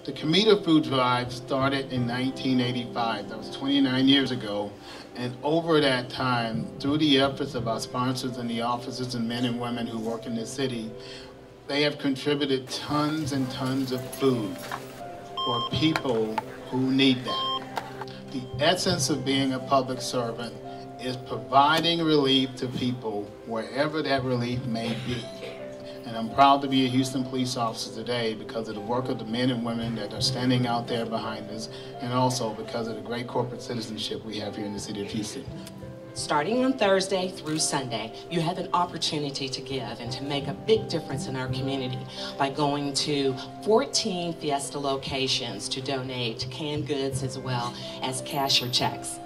The Comida food drive started in 1985. That was 29 years ago. And over that time, through the efforts of our sponsors and the officers and men and women who work in the city, they have contributed tons and tons of food for people who need that. The essence of being a public servant is providing relief to people wherever that relief may be. And I'm proud to be a Houston police officer today because of the work of the men and women that are standing out there behind us, and also because of the great corporate citizenship we have here in the city of Houston. Starting on Thursday through Sunday, you have an opportunity to give and to make a big difference in our community by going to 14 Fiesta locations to donate canned goods as well as cash or checks.